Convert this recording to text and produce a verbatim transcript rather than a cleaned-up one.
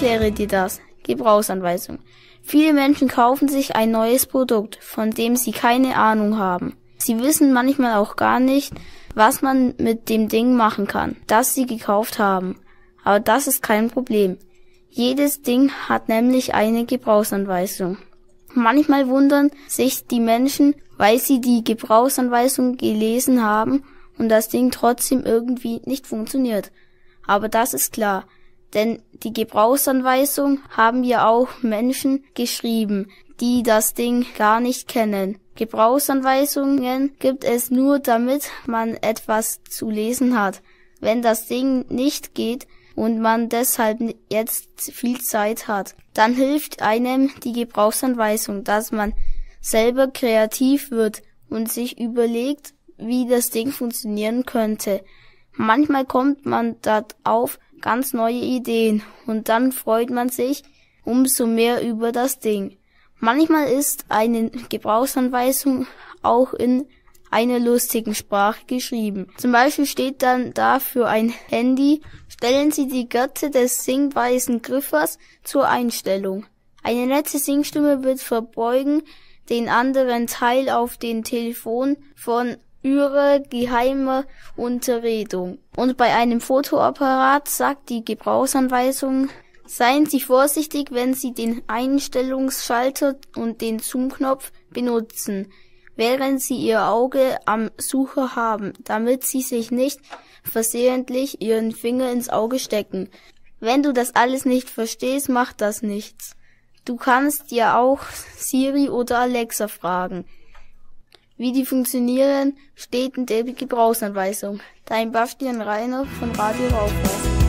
erkläre dir das. Gebrauchsanweisung. Viele Menschen kaufen sich ein neues Produkt, von dem sie keine Ahnung haben. Sie wissen manchmal auch gar nicht, was man mit dem Ding machen kann, das sie gekauft haben. Aber das ist kein Problem. Jedes Ding hat nämlich eine Gebrauchsanweisung. Manchmal wundern sich die Menschen, weil sie die Gebrauchsanweisung gelesen haben und das Ding trotzdem irgendwie nicht funktioniert. Aber das ist klar, denn die Gebrauchsanweisung haben ja auch Menschen geschrieben, die das Ding gar nicht kennen. Gebrauchsanweisungen gibt es nur, damit man etwas zu lesen hat. Wenn das Ding nicht geht und man deshalb jetzt viel Zeit hat, dann hilft einem die Gebrauchsanweisung, dass man selber kreativ wird und sich überlegt, wie das Ding funktionieren könnte. Manchmal kommt man darauf ganz neue Ideen und dann freut man sich umso mehr über das Ding. Manchmal ist eine Gebrauchsanweisung auch in einer lustigen Sprache geschrieben. Zum Beispiel steht dann da für ein Handy: Stellen Sie die Gerte des singweisen Griffers zur Einstellung. Eine nette Singstimme wird verbeugen den anderen Teil auf den Telefon von Ihrer geheimer Unterredung. Und bei einem Fotoapparat sagt die Gebrauchsanweisung: Seien Sie vorsichtig, wenn Sie den Einstellungsschalter und den Zoomknopf benutzen, während Sie Ihr Auge am Sucher haben, damit Sie sich nicht versehentlich Ihren Finger ins Auge stecken. Wenn du das alles nicht verstehst, macht das nichts. Du kannst ja auch Siri oder Alexa fragen. Wie die funktionieren, steht in der Gebrauchsanweisung. Dein Bastian Rainer von Radio Raufers.